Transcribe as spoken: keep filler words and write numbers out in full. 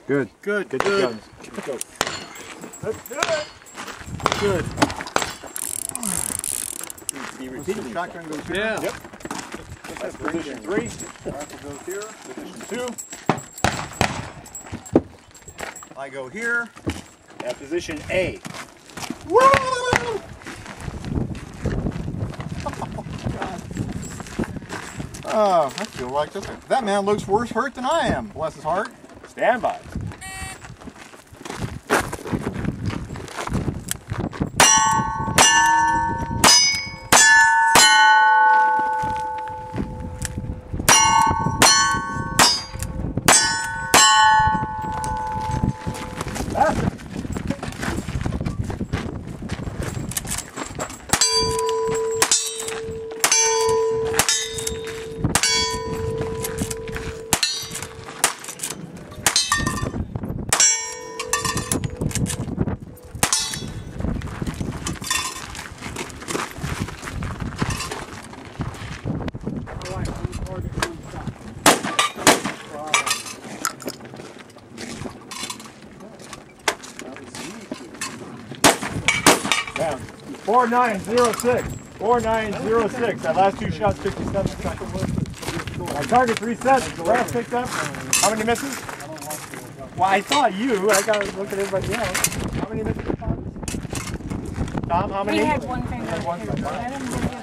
Good. Good. Get Good. your guns. Let's go. Let's do it. Good. You repeat the shotgun goes here? Yeah. Yep. That's position three. Rifle goes here. Position two. I go here. At position A. Woo! Oh, I feel like this. That man looks worse hurt than I am. Bless his heart. Stand by. Down. four nine zero six. four nine zero six. That last two shots, fifty-seven seconds. My target's reset. Brass picked up. How many misses? Well, I thought you. I got to look at everybody else. How many misses? Tom, how many? He had one finger. He had one finger. I didn't